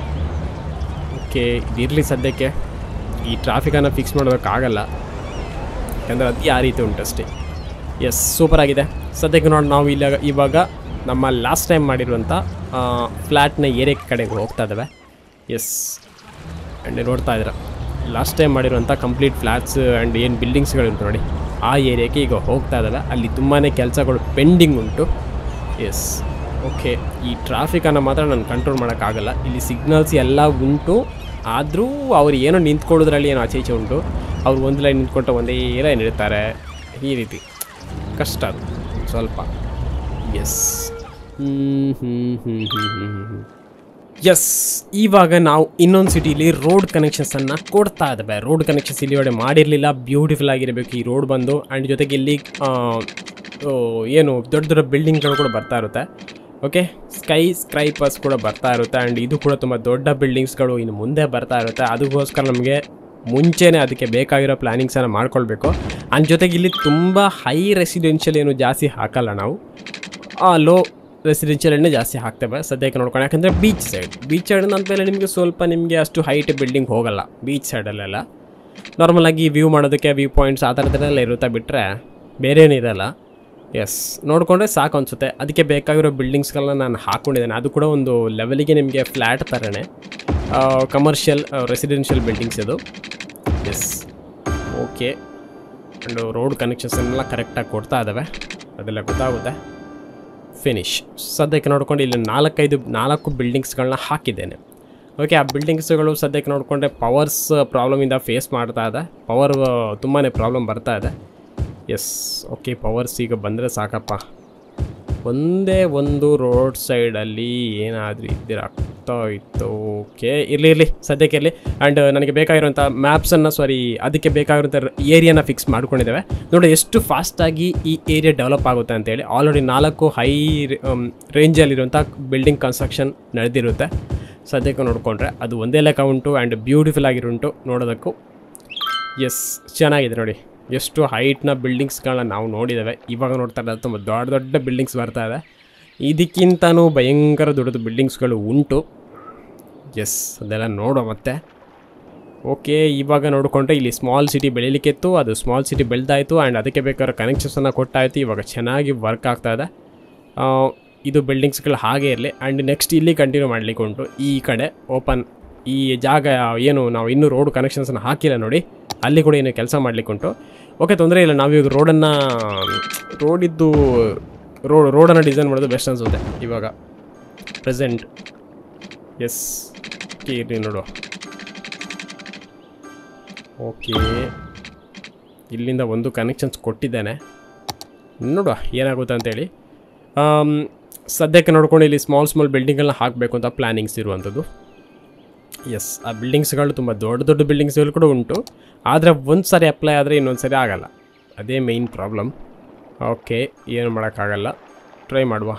ಓಕೆ, ಇದಿರಲಿ ಸದ್ಯಕ್ಕೆ. ಈ ಟ್ರಾಫಿಕನ್ನು ಫಿಕ್ಸ್ ಮಾಡೋದಕ್ಕಾಗಲ್ಲ, ಯಾಕಂದರೆ ಅದು ಯಾವ ರೀತಿ ಉಂಟಷ್ಟೇ. ಎಸ್, ಸೂಪರಾಗಿದೆ. ಸದ್ಯಕ್ಕೆ ನೋಡಿ, ನಾವು ಇವಾಗ ನಮ್ಮ ಲಾಸ್ಟ್ ಟೈಮ್ ಮಾಡಿರುವಂಥ ಫ್ಲ್ಯಾಟ್ನ ಏರಿಯಾ ಕಡೆಗೆ ಹೋಗ್ತಾ ಇದ್ದಾವೆ. ಎಸ್, ಆ್ಯಂಡ್ ನೋಡ್ತಾ ಇದ್ದೀರಾ, ಲಾಸ್ಟ್ ಟೈಮ್ ಮಾಡಿರುವಂಥ ಕಂಪ್ಲೀಟ್ ಫ್ಲ್ಯಾಟ್ಸ್ ಆ್ಯಂಡ್ ಏನು ಬಿಲ್ಡಿಂಗ್ಸ್ಗಳಿಂಟು ನೋಡಿ, ಆ ಏರಿಯಾಕ್ಕೆ ಈಗ ಹೋಗ್ತಾ ಇದ್ದಾವೆ. ಅಲ್ಲಿ ತುಂಬಾ ಕೆಲಸಗಳು ಪೆಂಡಿಂಗ್ ಉಂಟು. Yes, okay. ಈ ಟ್ರಾಫಿಕನ್ನು ಮಾತ್ರ ನಾನು ಕಂಟ್ರೋಲ್ ಮಾಡೋಕ್ಕಾಗಲ್ಲ. ಇಲ್ಲಿ ಸಿಗ್ನಲ್ಸ್ ಎಲ್ಲ ಉಂಟು, ಆದರೂ ಅವ್ರು ಏನೋ ನಿಂತ್ಕೊಳ್ಳೋದ್ರಲ್ಲಿ ಏನೋ ಆಚೆ ಈಚೆ ಉಂಟು. ಅವ್ರು ಒಂದು ಲೈನ್ ನಿಂತ್ಕೊಂಡ್ರೆ ಒಂದೇ ಲೈನ್ ಇರ್ತಾರೆ. ಈ ರೀತಿ ಕಷ್ಟ ಅದು ಸ್ವಲ್ಪ. ಎಸ್, ಎಸ್, ಇವಾಗ ನಾವು ಇನ್ನೊಂದು ಸಿಟಿಲಿ ರೋಡ್ ಕನೆಕ್ಷನ್ಸನ್ನು ಕೊಡ್ತಾ ಇದ್ದಾವೆ. ರೋಡ್ ಕನೆಕ್ಷನ್ಸ್ ಇಲ್ಲಿ ಒಡೆ ಮಾಡಿರಲಿಲ್ಲ, ಬ್ಯೂಟಿಫುಲ್ ಆಗಿರಬೇಕು ಈ ರೋಡ್ ಬಂದು. ಆ್ಯಂಡ್ ಜೊತೆಗೆ ಇಲ್ಲಿ ಏನು ದೊಡ್ಡ ದೊಡ್ಡ ಬಿಲ್ಡಿಂಗ್ಗಳು ಕೂಡ ಬರ್ತಾ ಇರುತ್ತೆ. ಓಕೆ, ಸ್ಕೈಪರ್ಸ್ ಕೂಡ ಬರ್ತಾ ಇರುತ್ತೆ. ಆ್ಯಂಡ್ ಇದು ಕೂಡ ತುಂಬ ದೊಡ್ಡ ಬಿಲ್ಡಿಂಗ್ಸ್ಗಳು ಇನ್ನು ಮುಂದೆ ಬರ್ತಾ ಇರುತ್ತೆ. ಅದಕ್ಕೋಸ್ಕರ ನಮಗೆ ಮುಂಚೆನೇ ಅದಕ್ಕೆ ಬೇಕಾಗಿರೋ ಪ್ಲ್ಯಾನಿಂಗ್ಸನ್ನು ಮಾಡ್ಕೊಳ್ಬೇಕು. ಆ್ಯಂಡ್ ಜೊತೆಗೆ ಇಲ್ಲಿ ತುಂಬ ಹೈ ರೆಸಿಡೆನ್ಷಿಯಲ್ ಏನು ಜಾಸ್ತಿ ಹಾಕಲ್ಲ ನಾವು, ಲೋ ರೆಸಿಡೆನ್ಷಿಯಲನ್ನೇ ಜಾಸ್ತಿ ಹಾಕ್ತೇವೆ ಸದ್ಯಕ್ಕೆ ನೋಡ್ಕೊಂಡು. ಯಾಕಂದರೆ ಬೀಚ್ ಸೈಡ್ ಅಂದಮೇಲೆ ನಿಮಗೆ ಅಷ್ಟು ಹೈಟ್ ಬಿಲ್ಡಿಂಗ್ ಹೋಗಲ್ಲ. ಬೀಚ್ ಸೈಡಲ್ಲೆಲ್ಲ ನಾರ್ಮಲಾಗಿ ವ್ಯೂ ಮಾಡೋದಕ್ಕೆ ವ್ಯೂ ಪಾಯಿಂಟ್ಸ್ ಆ ಥರದ್ದೆಲ್ಲ ಇರುತ್ತೆ, ಬಿಟ್ಟರೆ ಬೇರೆ ಏನಿರಲ್ಲ. ಎಸ್, ನೋಡಿಕೊಂಡ್ರೆ ಸಾಕು ಅನಿಸುತ್ತೆ. ಅದಕ್ಕೆ ಬೇಕಾಗಿರೋ ಬಿಲ್ಡಿಂಗ್ಸ್ಗಳನ್ನ ನಾನು ಹಾಕ್ಕೊಂಡಿದ್ದೇನೆ. ಅದು ಕೂಡ ಒಂದು ಲೆವೆಲಿಗೆ ನಿಮಗೆ ಫ್ಲ್ಯಾಟ್ ಥರನೇ, ಕಮರ್ಷಿಯಲ್ ರೆಸಿಡೆನ್ಷಿಯಲ್ ಬಿಲ್ಡಿಂಗ್ಸ್ ಇದು. Yes, okay. ಆ್ಯಂಡ್ ರೋಡ್ ಕನೆಕ್ಷನ್ಸನ್ನೆಲ್ಲ ಕರೆಕ್ಟಾಗಿ ಕೊಡ್ತಾ ಇದ್ದಾವೆ, ಅದೆಲ್ಲ ಗೊತ್ತಾಗುತ್ತೆ. ಫಿನಿಶ್. ಸದ್ಯಕ್ಕೆ ನೋಡ್ಕೊಂಡು ಇಲ್ಲಿ 4 ಬಿಲ್ಡಿಂಗ್ಸ್ಗಳನ್ನ ಹಾಕಿದ್ದೇನೆ. ಓಕೆ, ಆ ಬಿಲ್ಡಿಂಗ್ಸ್ಗಳು ಸದ್ಯಕ್ಕೆ ನೋಡಿಕೊಂಡ್ರೆ ಪವರ್ಸ್ ಪ್ರಾಬ್ಲಮಿಂದ ಫೇಸ್ ಮಾಡ್ತಾ ಇದೆ. ಪವರ್ ತುಂಬಾ ಪ್ರಾಬ್ಲಮ್ ಬರ್ತಾ ಇದೆ. ಎಸ್, ಓಕೆ, ಪವರ್ಸ್ ಈಗ ಬಂದರೆ ಸಾಕಪ್ಪ. ಒಂದೇ ಒಂದು ರೋಡ್ ಸೈಡಲ್ಲಿ ಏನಾದರೂ ಇದ್ದಿರಾಗ್ತಾ ಇತ್ತು. ಓಕೆ, ಇರಲಿ ಸದ್ಯಕ್ಕೆ ಇರಲಿ. ಆ್ಯಂಡ್ ನನಗೆ ಬೇಕಾಗಿರುವಂಥ ಅದಕ್ಕೆ ಬೇಕಾಗಿರುವಂಥ ಏರಿಯಾನ ಫಿಕ್ಸ್ ಮಾಡ್ಕೊಂಡಿದ್ದೇವೆ. ನೋಡಿ ಎಷ್ಟು ಫಾಸ್ಟಾಗಿ ಈ ಏರಿಯಾ ಡೆವಲಪ್ ಆಗುತ್ತೆ ಅಂತೇಳಿ. ಆಲ್ರೆಡಿ 4 ಹೈ ರೇಂಜಲ್ಲಿರುವಂಥ ಬಿಲ್ಡಿಂಗ್ ಕನ್ಸ್ಟ್ರಕ್ಷನ್ ನಡೆದಿರುತ್ತೆ. ಸದ್ಯಕ್ಕೆ ನೋಡಿಕೊಂಡ್ರೆ ಅದು ಒಂದೇ ಲೆಕ್ಕ ಉಂಟು ಆ್ಯಂಡ್ ಬ್ಯೂಟಿಫುಲ್ ಆಗಿರುಂಟು ನೋಡೋದಕ್ಕೂ. ಎಸ್, ಚೆನ್ನಾಗಿದೆ ನೋಡಿ, ಎಷ್ಟು ಹೈಟ್ನ ಬಿಲ್ಡಿಂಗ್ಸ್ಗಳನ್ನ ನಾವು ನೋಡಿದ್ದೇವೆ. ಇವಾಗ ನೋಡ್ತಾ ಇರೋದು ತುಂಬ ದೊಡ್ಡ ಬಿಲ್ಡಿಂಗ್ಸ್ ಬರ್ತಾ ಇದೆ. ಇದಕ್ಕಿಂತನೂ ಭಯಂಕರ ದೊಡ್ಡದು ಬಿಲ್ಡಿಂಗ್ಸ್ಗಳು ಉಂಟು. ಎಸ್, ಅದೆಲ್ಲ ನೋಡೋ ಮತ್ತೆ. ಓಕೆ, ಇವಾಗ ನೋಡಿಕೊಂಡ್ರೆ ಇಲ್ಲಿ ಸ್ಮಾಲ್ ಸಿಟಿ ಬೆಳೀಲಿಕ್ಕಿತ್ತು, ಅದು ಸ್ಮಾಲ್ ಸಿಟಿ ಬೆಳೆದಾಯಿತು. ಆ್ಯಂಡ್ ಅದಕ್ಕೆ ಬೇಕಾದ್ರೆ ಕನೆಕ್ಷನ್ಸನ್ನು ಕೊಟ್ಟಾಯಿತು. ಇವಾಗ ಚೆನ್ನಾಗಿ ವರ್ಕ್ ಆಗ್ತಾಯಿದೆ. ಇದು ಬಿಲ್ಡಿಂಗ್ಸ್ಗಳು ಹಾಗೆ ಇರಲಿ. ಆ್ಯಂಡ್ ನೆಕ್ಸ್ಟ್ ಇಲ್ಲಿ ಕಂಟಿನ್ಯೂ ಮಾಡಲಿಕ್ಕೆ ಉಂಟು. ಈ ಕಡೆ ಓಪನ್ ಈ ಜಾಗ ಏನು ನಾವು ಇನ್ನೂ ರೋಡ್ ಕನೆಕ್ಷನ್ಸನ್ನು ಹಾಕಿಲ್ಲ ನೋಡಿ, ಅಲ್ಲಿ ಕೂಡ ಏನು ಕೆಲಸ ಮಾಡಲಿಕ್ಕುಂಟು. ಓಕೆ, ತೊಂದರೆ ಇಲ್ಲ. ನಾವೀಗ ರೋಡನ್ನು ಡಿಸೈನ್ ಮಾಡೋದು ಬೆಸ್ಟ್ ಅನಿಸುತ್ತೆ ಇವಾಗ ಪ್ರೆಸೆಂಟ್. ಎಸ್ ಇರಲಿ ನೋಡು. ಓಕೆ, ಇಲ್ಲಿಂದ ಒಂದು ಕನೆಕ್ಷನ್ಸ್ ಕೊಟ್ಟಿದ್ದಾನೆ, ನೋಡುವ ಏನಾಗುತ್ತೆ ಅಂತೇಳಿ. ಸದ್ಯಕ್ಕೆ ನೋಡ್ಕೊಂಡು ಇಲ್ಲಿ ಸ್ಮಾಲ್ ಬಿಲ್ಡಿಂಗನ್ನು ಹಾಕಬೇಕು ಅಂತ ಪ್ಲ್ಯಾನಿಂಗ್ಸ್ ಇರುವಂಥದ್ದು. ಎಸ್, ಆ ಬಿಲ್ಡಿಂಗ್ಸ್ಗಳು ತುಂಬ ದೊಡ್ಡ ಬಿಲ್ಡಿಂಗ್ಸ್ಗಳು ಕೂಡ ಉಂಟು, ಆದರೆ ಒಂದು ಸಾರಿ ಅಪ್ಲೈ ಆದರೆ ಇನ್ನೊಂದು ಸಾರಿ ಆಗೋಲ್ಲ, ಅದೇ ಮೇಯ್ನ್ ಪ್ರಾಬ್ಲಮ್. ಓಕೆ, ಏನು ಮಾಡೋಕ್ಕಾಗಲ್ಲ, ಟ್ರೈ ಮಾಡುವ.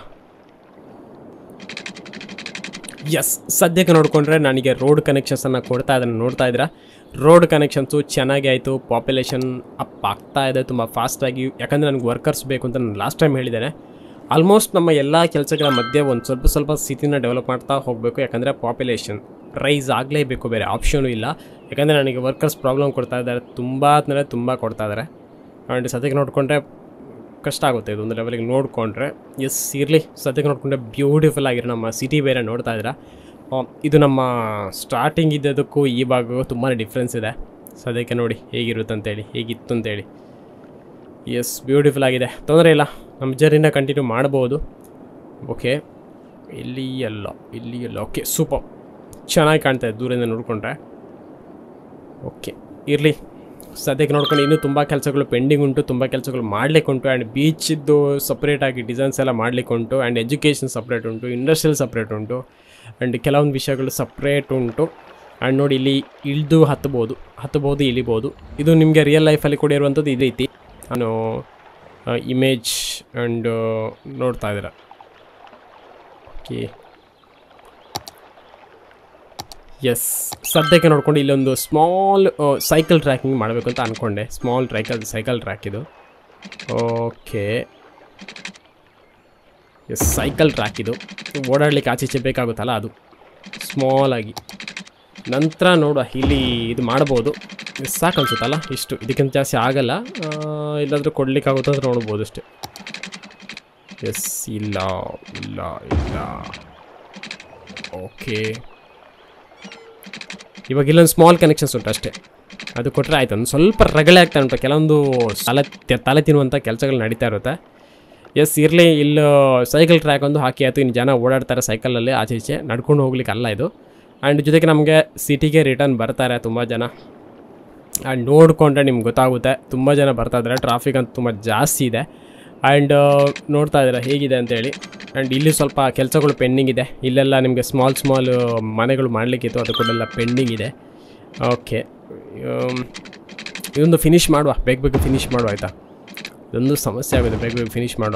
ಎಸ್, ಸದ್ಯಕ್ಕೆ ನೋಡಿಕೊಂಡ್ರೆ ನನಗೆ ರೋಡ್ ಕನೆಕ್ಷನ್ಸನ್ನು ಕೊಡ್ತಾ ಇದ್ದಾನೆ, ನೋಡ್ತಾ ಇದ್ದೀರಾ. ರೋಡ್ ಕನೆಕ್ಷನ್ಸು ಚೆನ್ನಾಗಿ ಆಯಿತು, ಪಾಪ್ಯುಲೇಷನ್ ಅಪ್ ಆಗ್ತಾ ಇದೆ ತುಂಬ ಫಾಸ್ಟಾಗಿ. ಯಾಕಂದರೆ ನನಗೆ ವರ್ಕರ್ಸ್ ಬೇಕು ಅಂತ ನಾನು ಲಾಸ್ಟ್ ಟೈಮ್ ಹೇಳಿದ್ದೇನೆ. ಆಲ್ಮೋಸ್ಟ್ ನಮ್ಮ ಎಲ್ಲ ಕೆಲಸಗಳ ಮಧ್ಯೆ ಒಂದು ಸ್ವಲ್ಪ ಸಿಟಿನ ಡೆವಲಪ್ ಮಾಡ್ತಾ ಹೋಗಬೇಕು, ಯಾಕಂದರೆ ಪಾಪ್ಯುಲೇಷನ್ ರೈಸ್ ಆಗಲೇಬೇಕು, ಬೇರೆ ಆಪ್ಷನು ಇಲ್ಲ. ಯಾಕಂದರೆ ನನಗೆ ವರ್ಕರ್ಸ್ ಪ್ರಾಬ್ಲಮ್ ಕೊಡ್ತಾ ಇದ್ದಾರೆ, ತುಂಬ ಕೊಡ್ತಾ ಇದ್ದಾರೆ. ಆ್ಯಂಡ್ ಸದ್ಯಕ್ಕೆ ನೋಡಿಕೊಂಡ್ರೆ ಕಷ್ಟ ಆಗುತ್ತೆ ಇದೊಂದು ಲೆವೆಲಿಗೆ ನೋಡಿಕೊಂಡ್ರೆ. ಎಸ್, ಇರಲಿ, ಸದ್ಯಕ್ಕೆ ನೋಡಿಕೊಂಡ್ರೆ ಬ್ಯೂಟಿಫುಲ್ ಆಗಿರೋ ನಮ್ಮ ಸಿಟಿ ಬೇರೆ ನೋಡ್ತಾ ಇದ್ದೀರಾ. ಇದು ನಮ್ಮ ಸ್ಟಾರ್ಟಿಂಗ್ ಇದ್ದದಕ್ಕೂ ಇವಾಗ ತುಂಬಾ ಡಿಫ್ರೆನ್ಸ್ ಇದೆ. ಸದ್ಯಕ್ಕೆ ನೋಡಿ ಹೇಗಿತ್ತು ಅಂತೇಳಿ. ಎಸ್, ಬ್ಯೂಟಿಫುಲ್ ಆಗಿದೆ, ತೊಂದರೆ ಇಲ್ಲ, ನಮ್ಮ ಜರ್ನಿನ ಕಂಟಿನ್ಯೂ ಮಾಡ್ಬೋದು. ಓಕೆ, ಇಲ್ಲಿ ಎಲ್ಲ ಓಕೆ, ಸೂಪರ್, ಚೆನ್ನಾಗಿ ಕಾಣ್ತಾ ಇದೆ ದೂರದಿಂದ ನೋಡಿಕೊಂಡ್ರೆ. ಓಕೆ, ಇರಲಿ, ಸದ್ಯಕ್ಕೆ ನೋಡ್ಕೊಂಡು ಇನ್ನೂ ತುಂಬ ಕೆಲಸಗಳು ಪೆಂಡಿಂಗ್ ಉಂಟು, ತುಂಬ ಕೆಲಸಗಳು ಮಾಡಲಿಕ್ಕೆ ಉಂಟು. ಆ್ಯಂಡ್ ಬೀಚಿದ್ದು ಸಪ್ರೇಟಾಗಿ ಡಿಸೈನ್ಸ್ ಎಲ್ಲ ಮಾಡಲಿಕ್ಕೆ ಉಂಟು. ಆ್ಯಂಡ್ ಎಜುಕೇಷನ್ ಸಪ್ರೇಟ್ ಉಂಟು, ಇಂಡಸ್ಟ್ರಿಯಲ್ ಸಪ್ರೇಟ್ ಉಂಟು, ಆ್ಯಂಡ್ ಕೆಲವೊಂದು ವಿಷಯಗಳು ಸಪ್ರೇಟ್ ಉಂಟು. ಆ್ಯಂಡ್ ನೋಡಿ, ಇಲ್ಲಿ ಇಳಿದು ಹತ್ತಬೋದು, ಇಳಿಬೋದು. ಇದು ನಿಮಗೆ ರಿಯಲ್ ಲೈಫಲ್ಲಿ ಕೂಡ ಇರುವಂಥದ್ದು ಈ ರೀತಿ. ನಾನು ಇಮೇಜ್ ಆ್ಯಂಡ್ ನೋಡ್ತಾ ಇದ್ದೀರ. ಓಕೆ, ಎಸ್, ಸದ್ಯಕ್ಕೆ ನೋಡ್ಕೊಂಡು ಇಲ್ಲೊಂದು ಸ್ಮಾಲ್ ಸೈಕಲ್ ಟ್ರ್ಯಾಕಿಂಗ್ ಮಾಡಬೇಕು ಅಂತ ಅಂದ್ಕೊಂಡೆ. ಸ್ಮಾಲ್ ಸೈಕಲ್ ಟ್ರ್ಯಾಕ್ ಇದು. ಓಕೆ, ಎಸ್, ಸೈಕಲ್ ಟ್ರ್ಯಾಕ್ ಇದು ಓಡಾಡಲಿಕ್ಕೆ ಆಚೀಚೆ ಬೇಕಾಗುತ್ತಲ್ಲ, ಅದು ಸ್ಮಾಲಾಗಿ. ನಂತರ ನೋಡುವ, ಇಲ್ಲಿ ಇದು ಮಾಡ್ಬೋದು, ಸಾಕು ಅನ್ಸುತ್ತಲ್ಲ ಇಷ್ಟು, ಇದಕ್ಕಿಂತ ಜಾಸ್ತಿ ಆಗಲ್ಲ. ಇಲ್ಲಾದರೂ ಕೊಡಲಿಕ್ಕಾಗುತ್ತೆ ಅಂತ ನೋಡ್ಬೋದು ಅಷ್ಟೇ. ಎಸ್, ಇಲ್ಲ. ಓಕೆ, ಇವಾಗ ಇಲ್ಲೊಂದು ಸ್ಮಾಲ್ ಕನೆಕ್ಷನ್ಸ್ ಉಂಟು ಅಷ್ಟೇ, ಅದು ಕೊಟ್ಟರೆ ಆಯ್ತು. ಒಂದು ಸ್ವಲ್ಪ ರಗಳೆ ಆಗ್ತಾ ಉಂಟು, ಕೆಲವೊಂದು ತಲೆ ತಿನ್ನುವಂಥ ಕೆಲಸಗಳು ನಡೀತಾ ಇರುತ್ತೆ. ಎಸ್, ಇರಲಿ, ಇಲ್ಲಿ ಸೈಕಲ್ ಟ್ರ್ಯಾಕ್ ಒಂದು ಹಾಕಿ ಆಯಿತು. ಇನ್ನು ಜನ ಓಡಾಡ್ತಾರೆ ಸೈಕಲಲ್ಲಿ ಆಚೆ ಈಚೆ, ನಡ್ಕೊಂಡು ಹೋಗ್ಲಿಕ್ಕೆ ಅಲ್ಲ ಇದು. ಆ್ಯಂಡ್ ಜೊತೆಗೆ ನಮಗೆ ಸಿಟಿಗೆ ರಿಟರ್ನ್ ಬರ್ತಾರೆ ತುಂಬ ಜನ. ಆ್ಯಂಡ್ ನೋಡಿಕೊಂಡ್ರೆ ನಿಮ್ಗೆ ಗೊತ್ತಾಗುತ್ತೆ, ತುಂಬ ಜನ ಬರ್ತಾಯಿದ್ದಾರೆ, ಟ್ರಾಫಿಕ್ ಅಂತ ತುಂಬ ಜಾಸ್ತಿ ಇದೆ. ಆ್ಯಂಡ್ ನೋಡ್ತಾ ಇದ್ದೀರಾ ಹೇಗಿದೆ ಅಂತೇಳಿ. ಆ್ಯಂಡ್ ಇಲ್ಲಿ ಸ್ವಲ್ಪ ಕೆಲಸಗಳು ಪೆಂಡಿಂಗ್ ಇದೆ, ಇಲ್ಲೆಲ್ಲ ನಿಮಗೆ ಸ್ಮಾಲ್ ಮನೆಗಳು ಮಾಡಲಿಕ್ಕಿತ್ತು, ಅದು ಕೂಡ ಎಲ್ಲ ಪೆಂಡಿಂಗ್ ಇದೆ. ಓಕೆ, ಇದೊಂದು ಫಿನಿಷ್ ಮಾಡುವ, ಬೇಗ ಫಿನಿಷ್ ಮಾಡುವ ಆಯಿತಾ. ಇದೊಂದು ಸಮಸ್ಯೆ ಆಗುತ್ತೆ, ಬೇಗ ಫಿನಿಷ್ ಮಾಡುವ.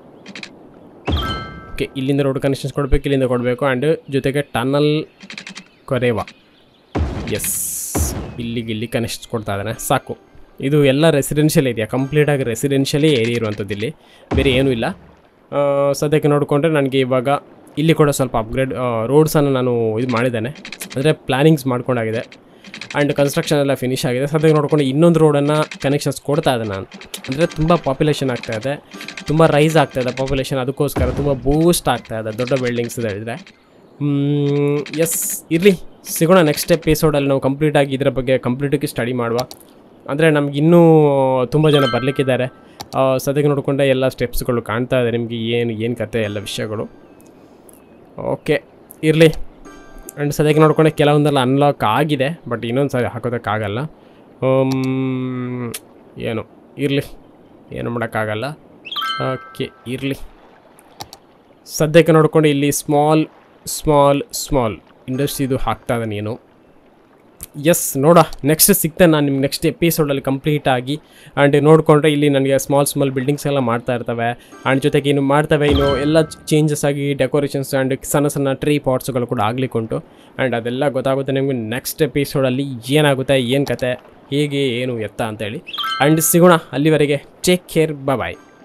ಓಕೆ, ಇಲ್ಲಿಂದ ರೋಡ್ ಕನೆಕ್ಷನ್ಸ್ ಕೊಡಬೇಕು, ಇಲ್ಲಿಂದ ಕೊಡಬೇಕು. ಆ್ಯಂಡ್ ಜೊತೆಗೆ ಟನಲ್ ಕೊರೆವ. ಎಸ್, ಇಲ್ಲಿ ಕನೆಕ್ಷನ್ಸ್ ಕೊಡ್ತಾ ಇದ್ದಾನೆ, ಸಾಕು. ಇದು ಎಲ್ಲ ರೆಸಿಡೆನ್ಷಿಯಲ್ ಏರಿಯಾ, ಕಂಪ್ಲೀಟಾಗಿ ರೆಸಿಡೆನ್ಷಿಯಲೇ ಏರಿಯಾ ಇರುವಂಥದ್ದು, ಇಲ್ಲಿ ಬೇರೆ ಏನೂ ಇಲ್ಲ. ಸದ್ಯಕ್ಕೆ ನೋಡಿಕೊಂಡ್ರೆ ನನಗೆ ಇವಾಗ ಇಲ್ಲಿ ಕೂಡ ಸ್ವಲ್ಪ ಅಪ್ಗ್ರೇಡ್ ರೋಡ್ಸನ್ನು ನಾನು ಇದು ಮಾಡಿದ್ದೇನೆ, ಅಂದರೆ ಪ್ಲ್ಯಾನಿಂಗ್ಸ್ ಮಾಡ್ಕೊಂಡಾಗಿದೆ. ಆ್ಯಂಡ್ ಕನ್ಸ್ಟ್ರಕ್ಷನ್ ಎಲ್ಲ ಫಿನಿಷ್ ಆಗಿದೆ. ಸದ್ಯಕ್ಕೆ ನೋಡಿಕೊಂಡು ಇನ್ನೊಂದು ರೋಡನ್ನು ಕನೆಕ್ಷನ್ಸ್ ಕೊಡ್ತಾ ಇದ್ದೆ ನಾನು. ಅಂದರೆ ತುಂಬ ಪಾಪ್ಯುಲೇಷನ್ ಆಗ್ತಾಯಿದೆ, ತುಂಬ ರೈಸ್ ಆಗ್ತಾಯಿದೆ ಪಾಪ್ಯುಲೇಷನ್, ಅದಕ್ಕೋಸ್ಕರ ತುಂಬ ಬೂಸ್ಟ್ ಆಗ್ತಾಯಿದೆ ದೊಡ್ಡ ಬಿಲ್ಡಿಂಗ್ಸ್ ಹೇಳಿದರೆ. ಎಸ್, ಇರಲಿ, ಸಿಗೋಣ ನೆಕ್ಸ್ಟ್ ಎಪಿಸೋಡಲ್ಲಿ. ನಾವು ಕಂಪ್ಲೀಟಾಗಿ ಇದರ ಬಗ್ಗೆ ಕಂಪ್ಲೀಟಾಗಿ ಸ್ಟಡಿ ಮಾಡುವ. ಅಂದರೆ ನಮಗಿನ್ನೂ ತುಂಬ ಜನ ಬರಲಿಕ್ಕಿದ್ದಾರೆ. ಸದ್ಯಕ್ಕೆ ನೋಡಿಕೊಂಡೆ ಎಲ್ಲ ಸ್ಟೆಪ್ಸ್ಗಳು ಕಾಣ್ತಾ ಇದೆ ನಿಮಗೆ, ಏನು ಕತೆ ಎಲ್ಲ ವಿಷಯಗಳು. ಓಕೆ, ಇರಲಿ. ಆ್ಯಂಡ್ ಸದ್ಯಕ್ಕೆ ನೋಡ್ಕೊಂಡೆ ಕೆಲವೊಂದೆಲ್ಲ ಅನ್ಲಾಕ್ ಆಗಿದೆ, ಬಟ್ ಇನ್ನೊಂದು ಸಾರಿ ಹಾಕೋದಕ್ಕಾಗಲ್ಲ. ಇರಲಿ, ಏನು ಮಾಡೋಕ್ಕಾಗಲ್ಲ. ಓಕೆ, ಇರಲಿ. ಸದ್ಯಕ್ಕೆ ನೋಡ್ಕೊಂಡು ಇಲ್ಲಿ ಸ್ಮಾಲ್ ಇಂಡಸ್ಟ್ರಿದು ಹಾಕ್ತಾ ಇದ್ದಾನೆ ನೀನು. ಎಸ್, ನೋಡ, ನೆಕ್ಸ್ಟ್ ಸಿಗ್ತೇನೆ ನಾನು ನಿಮ್ಗೆ ನೆಕ್ಸ್ಟ್ ಎಪಿಸೋಡಲ್ಲಿ ಕಂಪ್ಲೀಟಾಗಿ. ಆ್ಯಂಡ್ ನೋಡಿಕೊಂಡ್ರೆ ಇಲ್ಲಿ ನನಗೆ ಸ್ಮಾಲ್ ಬಿಲ್ಡಿಂಗ್ಸ್ ಎಲ್ಲ ಮಾಡ್ತಾ ಇರ್ತವೆ. ಆ್ಯಂಡ್ ಜೊತೆಗೆ ಇನ್ನು ಎಲ್ಲ ಚೇಂಜಸ್ ಆಗಿ ಡೆಕೋರೇಷನ್ಸ್ ಆ್ಯಂಡ್ ಸಣ್ಣ ಟ್ರೀ ಪಾಟ್ಸ್ಗಳು ಕೂಡ ಆಗ್ಲಿಕ್ಕೆ ಉಂಟು. ಆ್ಯಂಡ್ ಅದೆಲ್ಲ ಗೊತ್ತಾಗುತ್ತೆ ನಿಮಗೆ ನೆಕ್ಸ್ಟ್ ಎಪಿಸೋಡಲ್ಲಿ, ಏನಾಗುತ್ತೆ, ಏನು ಕತೆ, ಹೇಗೆ, ಏನು ಎತ್ತ ಅಂತೇಳಿ. ಆ್ಯಂಡ್ ಸಿಗೋಣ, ಅಲ್ಲಿವರೆಗೆ ಟೇಕ್ ಕೇರ್, ಬಾಯ್.